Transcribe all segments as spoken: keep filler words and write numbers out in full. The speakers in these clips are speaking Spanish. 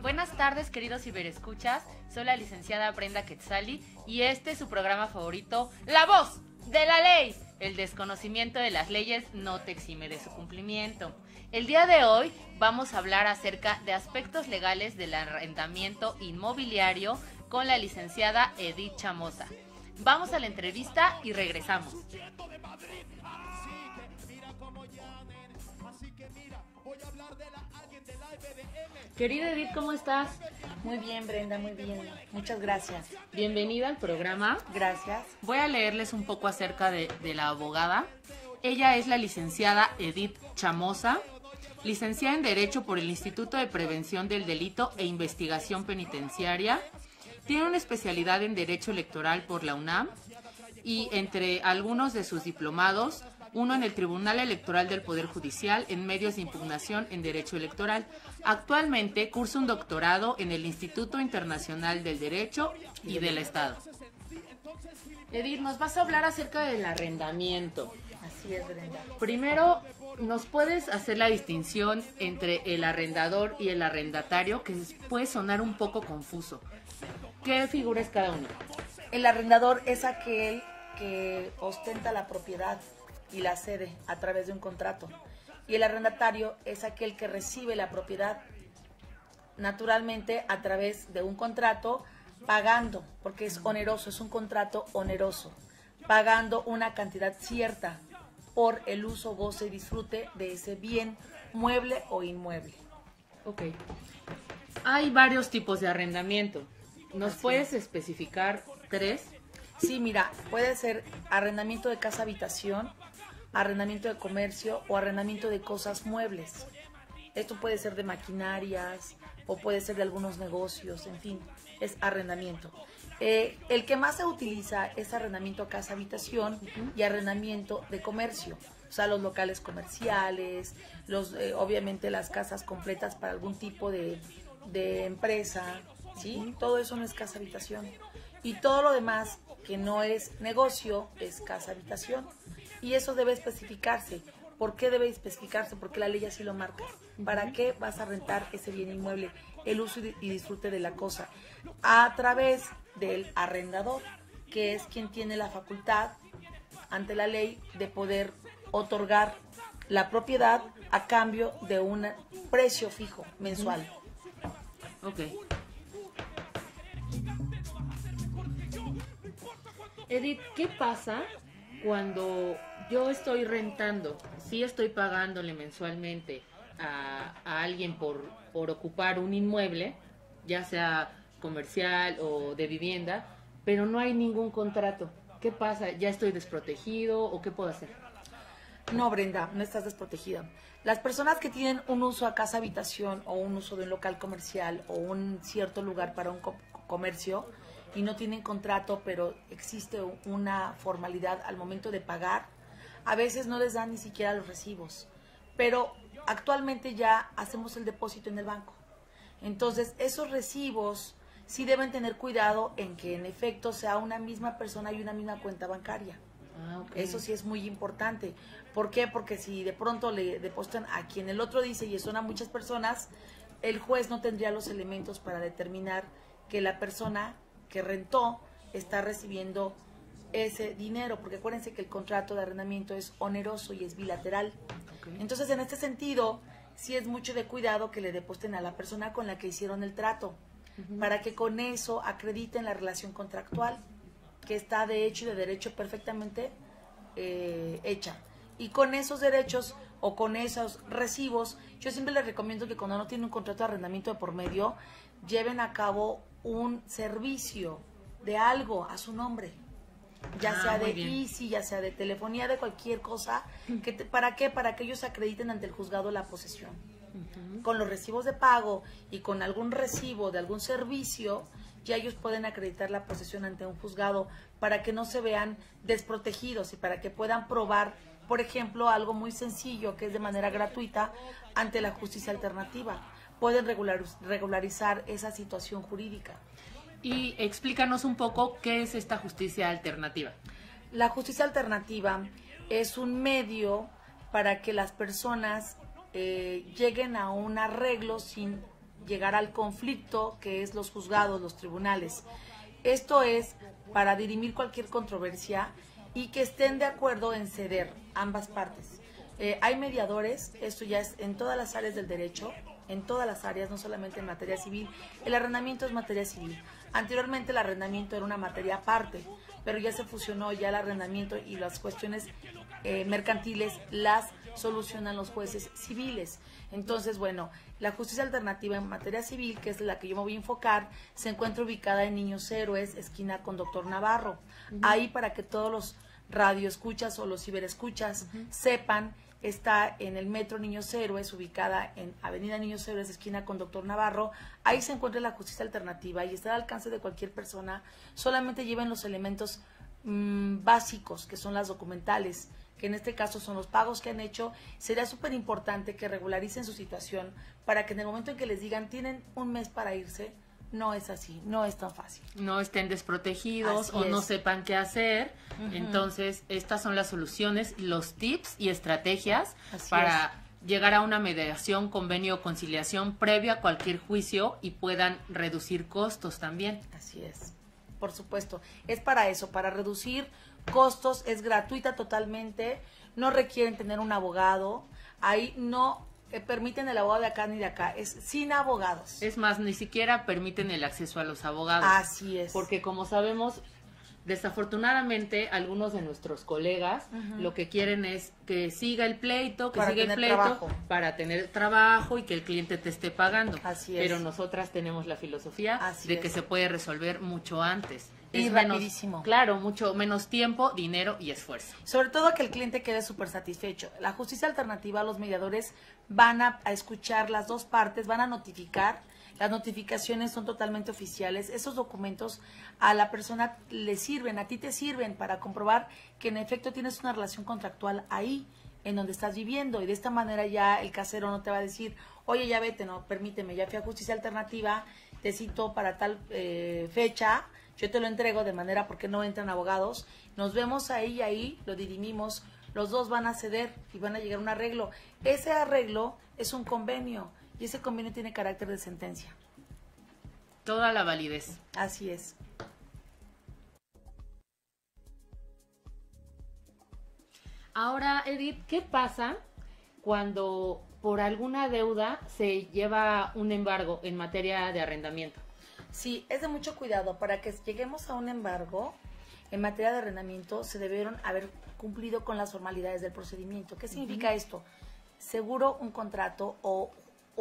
Buenas tardes, queridos ciberescuchas. Soy la licenciada Brenda Quetzali y este es su programa favorito, La Voz de la Ley. El desconocimiento de las leyes no te exime de su cumplimiento. El día de hoy vamos a hablar acerca de aspectos legales del arrendamiento inmobiliario con la licenciada Edith Chamosa. Vamos a la entrevista y regresamos. Querida Edith, ¿cómo estás? Muy bien, Brenda, muy bien. Muchas gracias. Bienvenida al programa. Gracias. Voy a leerles un poco acerca de, de la abogada. Ella es la licenciada Edith Chamosa, licenciada en Derecho por el Instituto de Prevención del Delito e Investigación Penitenciaria. Tiene una especialidad en Derecho Electoral por la UNAM y entre algunos de sus diplomados, uno en el Tribunal Electoral del Poder Judicial en medios de impugnación en Derecho Electoral. Actualmente cursa un doctorado en el Instituto Internacional del Derecho y del Estado. Edith, nos vas a hablar acerca del arrendamiento. Así es, Brenda. Primero, ¿nos puedes hacer la distinción entre el arrendador y el arrendatario? Que puede sonar un poco confuso. ¿Qué figura es cada uno? El arrendador es aquel que ostenta la propiedad y la cede a través de un contrato. Y el arrendatario es aquel que recibe la propiedad naturalmente a través de un contrato, pagando, porque es oneroso, es un contrato oneroso, pagando una cantidad cierta por el uso, goce y disfrute de ese bien mueble o inmueble. Ok. Hay varios tipos de arrendamiento. ¿Nos Así puedes es. especificar tres? Sí, mira, puede ser arrendamiento de casa-habitación, arrendamiento de comercio o arrendamiento de cosas muebles. Esto puede ser de maquinarias o puede ser de algunos negocios, en fin, es arrendamiento. Eh, el que más se utiliza es arrendamiento casa-habitación uh-huh. y arrendamiento de comercio. O sea, los locales comerciales, los, eh, obviamente las casas completas para algún tipo de, de empresa, ¿sí? Uh-huh. Todo eso no es casa-habitación. Y todo lo demás que no es negocio es casa-habitación. Y eso debe especificarse. ¿Por qué debe especificarse? Porque la ley así lo marca. ¿Para qué vas a rentar ese bien inmueble? El uso y disfrute de la cosa. A través del arrendador, que es quien tiene la facultad ante la ley de poder otorgar la propiedad a cambio de un precio fijo mensual. Ok. Edith, ¿qué pasa cuando yo estoy rentando? Sí estoy pagándole mensualmente a, a alguien por, por ocupar un inmueble, ya sea comercial o de vivienda, pero no hay ningún contrato. ¿Qué pasa? ¿Ya estoy desprotegido o qué puedo hacer? No, Brenda, no estás desprotegida. Las personas que tienen un uso a casa habitación o un uso de un local comercial o un cierto lugar para un co- comercio y no tienen contrato, pero existe una formalidad al momento de pagar, a veces no les dan ni siquiera los recibos. Pero actualmente ya hacemos el depósito en el banco. Entonces, esos recibos sí deben tener cuidado en que en efecto sea una misma persona y una misma cuenta bancaria. Ah, okay. Eso sí es muy importante. ¿Por qué? Porque si de pronto le depositan a quien el otro dice y son a muchas personas, el juez no tendría los elementos para determinar que la persona que rentó está recibiendo ese dinero, porque acuérdense que el contrato de arrendamiento es oneroso y es bilateral. Okay. Entonces, en este sentido, sí es mucho de cuidado que le depositen a la persona con la que hicieron el trato, uh-huh. para que con eso acrediten la relación contractual, que está de hecho y de derecho perfectamente eh, hecha. Y con esos derechos o con esos recibos, yo siempre les recomiendo que cuando no tienen un contrato de arrendamiento de por medio, lleven a cabo un servicio de algo a su nombre, ya ah, sea de Easy, ya sea de telefonía, de cualquier cosa. Que te, ¿Para qué? Para que ellos acrediten ante el juzgado la posesión. Uh-huh. Con los recibos de pago y con algún recibo de algún servicio, ya ellos pueden acreditar la posesión ante un juzgado para que no se vean desprotegidos y para que puedan probar, por ejemplo, algo muy sencillo que es de manera gratuita ante la justicia alternativa. Pueden regular, regularizar esa situación jurídica. Y explícanos un poco qué es esta justicia alternativa. La justicia alternativa es un medio para que las personas eh, lleguen a un arreglo sin llegar al conflicto que es los juzgados, los tribunales. Esto es para dirimir cualquier controversia y que estén de acuerdo en ceder ambas partes. Eh, hay mediadores, esto ya es en todas las áreas del derecho, en todas las áreas, no solamente en materia civil. El arrendamiento es materia civil. Anteriormente el arrendamiento era una materia aparte, pero ya se fusionó, ya el arrendamiento y las cuestiones eh, mercantiles las solucionan los jueces civiles. Entonces, bueno, la justicia alternativa en materia civil, que es la que yo me voy a enfocar, se encuentra ubicada en Niños Héroes, esquina con Doctor Navarro. Uh-huh. Ahí, para que todos los radioescuchas o los ciberescuchas uh-huh. sepan, está en el metro Niños Héroes, ubicada en Avenida Niños Héroes, esquina con Doctor Navarro. Ahí se encuentra la justicia alternativa y está al alcance de cualquier persona. Solamente lleven los elementos mmm, básicos, que son las documentales, que en este caso son los pagos que han hecho. Sería súper importante que regularicen su situación para que en el momento en que les digan tienen un mes para irse, no es así, no es tan fácil. No estén desprotegidos Así o es. no sepan qué hacer. Uh-huh. Entonces, estas son las soluciones, los tips y estrategias así para es. llegar a una mediación, convenio o conciliación previa a cualquier juicio y puedan reducir costos también. Así es, por supuesto. Es para eso, para reducir costos, es gratuita totalmente, no requieren tener un abogado, ahí no eh, permiten el abogado de acá ni de acá, es sin abogados. Es más, ni siquiera permiten el acceso a los abogados. Así es. Porque como sabemos, desafortunadamente algunos de nuestros colegas uh-huh. lo que quieren es que siga el pleito, que para siga el pleito trabajo. para tener trabajo y que el cliente te esté pagando. Así es. Pero nosotras tenemos la filosofía Así de es. que se puede resolver mucho antes. Y es rapidísimo. Menos, claro, mucho menos tiempo, dinero y esfuerzo. Sobre todo que el cliente quede súper satisfecho. La justicia alternativa, los mediadores van a, a escuchar las dos partes, van a notificar. Las notificaciones son totalmente oficiales. Esos documentos a la persona le sirven, a ti te sirven para comprobar que en efecto tienes una relación contractual ahí, en donde estás viviendo. Y de esta manera ya el casero no te va a decir, oye, ya vete, no, permíteme, ya fui a justicia alternativa, te cito para tal eh, fecha, yo te lo entrego de manera porque no entran abogados, nos vemos ahí y ahí lo dirimimos, los dos van a ceder y van a llegar a un arreglo. Ese arreglo es un convenio y ese convenio tiene carácter de sentencia. Toda la validez. Así es. Ahora, Edith, ¿qué pasa cuando por alguna deuda se lleva un embargo en materia de arrendamiento? Sí, es de mucho cuidado. Para que lleguemos a un embargo en materia de arrendamiento se debieron haber cumplido con las formalidades del procedimiento. ¿Qué significa uh-huh. esto? Seguro un contrato o,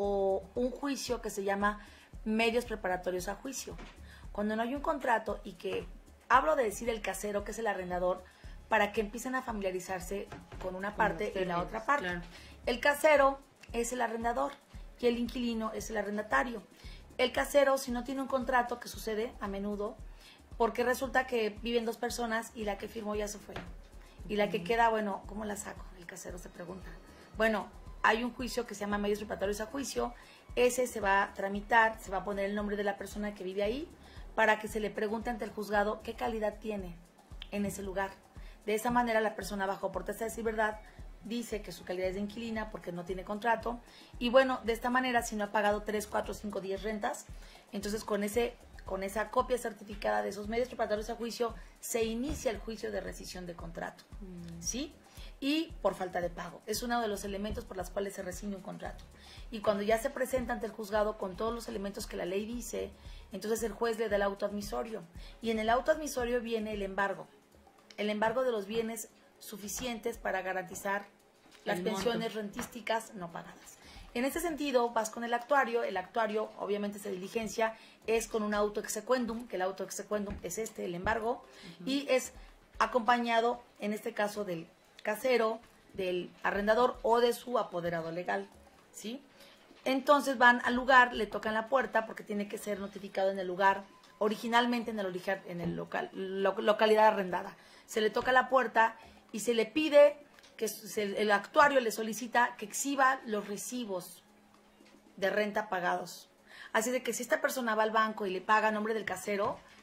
o un juicio que se llama medios preparatorios a juicio. Cuando no hay un contrato y que hablo de decir el casero, que es el arrendador, para que empiecen a familiarizarse con una parte y la otra parte. Claro. El casero es el arrendador y el inquilino es el arrendatario. El casero, si no tiene un contrato, que sucede a menudo, porque resulta que viven dos personas y la que firmó ya se fue. Y la que queda, bueno, ¿cómo la saco? El casero se pregunta. Bueno, hay un juicio que se llama medios preparatorios a juicio. Ese se va a tramitar, se va a poner el nombre de la persona que vive ahí para que se le pregunte ante el juzgado qué calidad tiene en ese lugar. De esa manera la persona, bajo protesta de decir verdad, dice que su calidad es de inquilina porque no tiene contrato. Y bueno, de esta manera, si no ha pagado tres, cuatro, cinco, diez rentas, entonces con, ese, con esa copia certificada de esos medios preparatorios a juicio, se inicia el juicio de rescisión de contrato. Mm. ¿Sí? Y por falta de pago. Es uno de los elementos por los cuales se rescinde un contrato. Y cuando ya se presenta ante el juzgado con todos los elementos que la ley dice, entonces el juez le da el auto admisorio. Y en el auto admisorio viene el embargo. El embargo de los bienes suficientes para garantizar las pensiones rentísticas no pagadas. En este sentido, vas con el actuario, el actuario obviamente se diligencia, es con un auto exequendum, que el auto exequendum es este, el embargo, uh-huh. y es acompañado, en este caso, del casero, del arrendador o de su apoderado legal, ¿sí? Entonces van al lugar, le tocan la puerta porque tiene que ser notificado en el lugar, originalmente en el, origen, en el local, lo, localidad arrendada. Se le toca la puerta y se le pide que se, el actuario le solicita que exhiba los recibos de renta pagados. Así de que si esta persona va al banco y le paga a nombre del casero,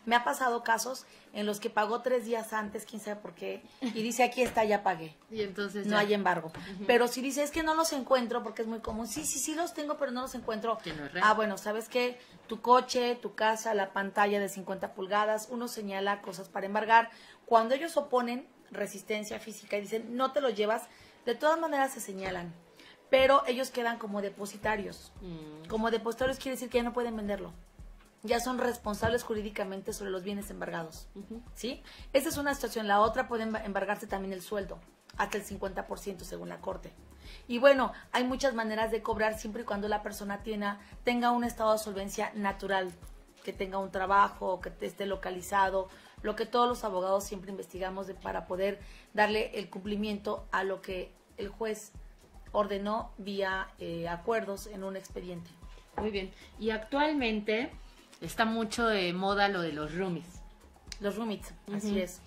Me ha pasado casos en los que pagó tres días antes, quién sabe por qué, y dice, aquí está, ya pagué. Y entonces no ya. hay embargo. Uh-huh. Pero si dice, es que no los encuentro, porque es muy común, sí, sí, sí los tengo, pero no los encuentro. Que no es ah, bueno, ¿sabes qué? Tu coche, tu casa, la pantalla de cincuenta pulgadas, uno señala cosas para embargar. Cuando ellos oponen resistencia física y dicen, no te lo llevas, de todas maneras se señalan. Pero ellos quedan como depositarios. Mm. Como depositarios quiere decir que ya no pueden venderlo. Ya son responsables jurídicamente sobre los bienes embargados, uh-huh. ¿sí? Esa es una situación. La otra puede embargarse también el sueldo, hasta el cincuenta por ciento según la Corte. Y bueno, hay muchas maneras de cobrar siempre y cuando la persona tenga, tenga un estado de solvencia natural, que tenga un trabajo, que esté localizado, lo que todos los abogados siempre investigamos de, para poder darle el cumplimiento a lo que el juez ordenó vía eh, acuerdos en un expediente. Muy bien. Y actualmente está mucho de moda lo de los roomies. Los roomies, uh-huh. así es.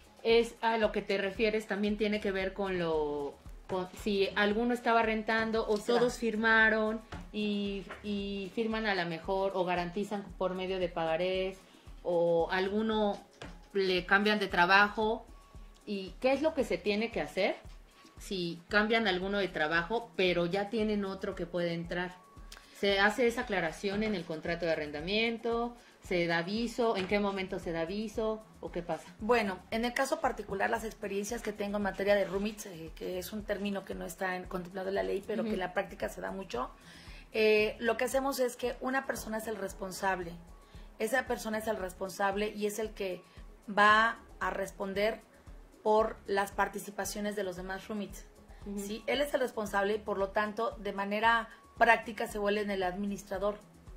Es a lo que te refieres, también tiene que ver con lo, con, si alguno estaba rentando o Será. todos firmaron y, y firman a la mejor o garantizan por medio de pagarés o alguno le cambian de trabajo. ¿Y qué es lo que se tiene que hacer si cambian alguno de trabajo pero ya tienen otro que puede entrar? ¿Se hace esa aclaración en el contrato de arrendamiento? ¿Se da aviso? ¿En qué momento se da aviso? ¿O qué pasa? Bueno, en el caso particular, las experiencias que tengo en materia de roommates, eh, que es un término que no está en, contemplado en la ley, pero uh-huh. que en la práctica se da mucho, eh, lo que hacemos es que una persona es el responsable. Esa persona es el responsable y es el que va a responder por las participaciones de los demás roommates. Uh-huh. ¿sí? Él es el responsable y, por lo tanto, de manera práctica se vuelve en el administrador,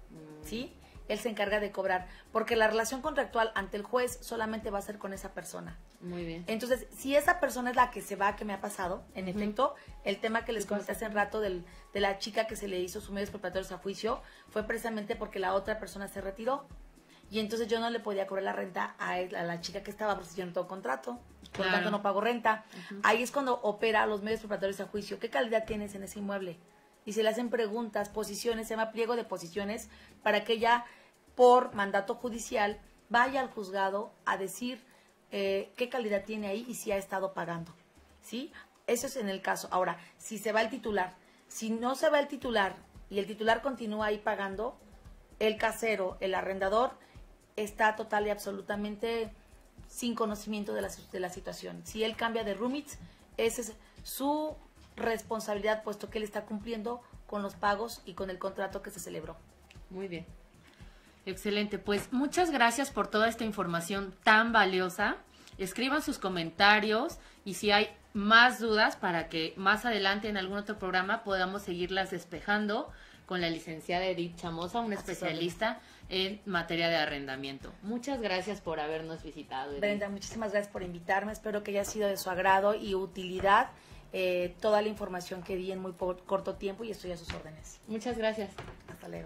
¿sí? Él se encarga de cobrar, porque la relación contractual ante el juez solamente va a ser con esa persona. Muy bien. Entonces, si esa persona es la que se va, que me ha pasado, en uh-huh. efecto, el tema que les comenté hace un rato del, de la chica que se le hizo sus medios preparatorios a juicio, fue precisamente porque la otra persona se retiró, y entonces yo no le podía cobrar la renta a, él, a la chica que estaba, porque yo no tengo contrato, por lo tanto no pago renta. Uh-huh. Ahí es cuando opera los medios preparatorios a juicio. ¿Qué calidad tienes en ese inmueble? Y se le hacen preguntas, posiciones, se llama pliego de posiciones, para que ella, por mandato judicial, vaya al juzgado a decir eh, qué calidad tiene ahí y si ha estado pagando, ¿sí? Eso es en el caso. Ahora, si se va el titular, si no se va el titular y el titular continúa ahí pagando, el casero, el arrendador, está total y absolutamente sin conocimiento de la, de la situación. Si él cambia de roommates, ese es su responsabilidad, puesto que él está cumpliendo con los pagos y con el contrato que se celebró. Muy bien. Excelente. Pues muchas gracias por toda esta información tan valiosa. Escriban sus comentarios y si hay más dudas para que más adelante en algún otro programa podamos seguirlas despejando con la licenciada Edith Chamosa, una especialista en materia de arrendamiento. Muchas gracias por habernos visitado, Edith. Brenda, muchísimas gracias por invitarme. Espero que haya sido de su agrado y utilidad eh, toda la información que di en muy corto tiempo y estoy a sus órdenes. Muchas gracias. Hasta luego.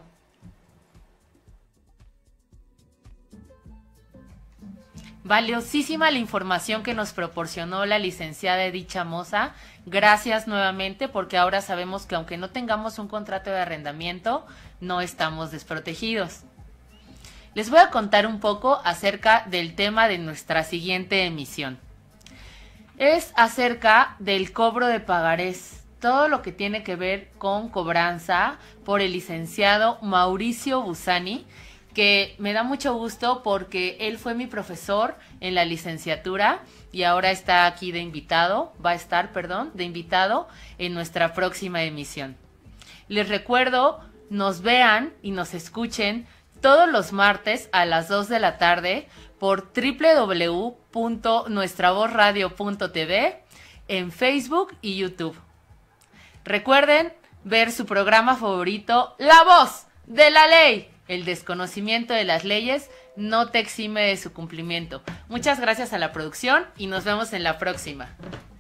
Valiosísima la información que nos proporcionó la licenciada Edith Chamosa. Gracias nuevamente, porque ahora sabemos que aunque no tengamos un contrato de arrendamiento, no estamos desprotegidos. Les voy a contar un poco acerca del tema de nuestra siguiente emisión. Es acerca del cobro de pagarés, todo lo que tiene que ver con cobranza por el licenciado Mauricio Busani, que me da mucho gusto porque él fue mi profesor en la licenciatura y ahora está aquí de invitado, va a estar, perdón, de invitado en nuestra próxima emisión. Les recuerdo, nos vean y nos escuchen todos los martes a las dos de la tarde por doble u doble u doble u punto nuestra voz radio punto t v en Facebook y YouTube. Recuerden ver su programa favorito, La Voz de la Ley. El desconocimiento de las leyes no te exime de su cumplimiento. Muchas gracias a la producción y nos vemos en la próxima.